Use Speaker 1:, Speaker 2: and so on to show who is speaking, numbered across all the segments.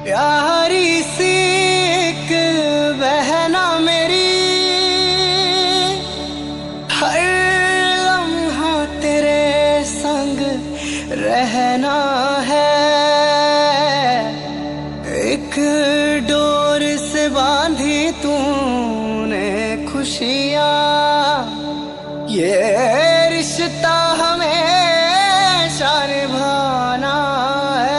Speaker 1: प्यारी सी एक बहना मेरी, हर लम्हा तेरे संग रहना है। एक डोर से बांधी तूने खुशियाँ, ये रिश्ता हमेशा निभाना है।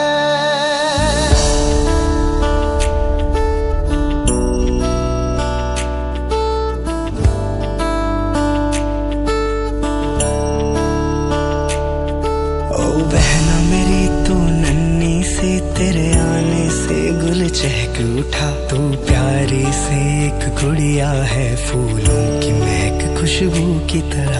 Speaker 1: ओ बहना मेरी तू नन्ही सी, तेरे आने से गुल चहक उठा। तू प्यारी से एक गुड़िया है, फूलों की महक खुशबू की तरह।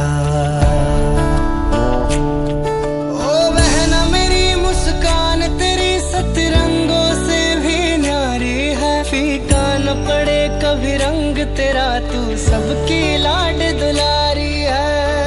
Speaker 1: ओ बहना मेरी मुस्कान तेरी सतरंगों से भी न्यारी है। फीका न पड़े कभी रंग तेरा, तू सबकी लाड दुलारी है।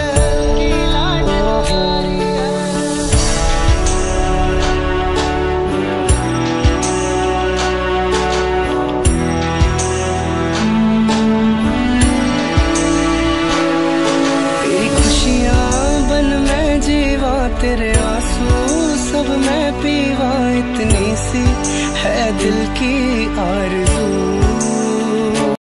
Speaker 1: तेरे आंसू सब मैं पीवा, इतनी सी है दिल की आरज़ू।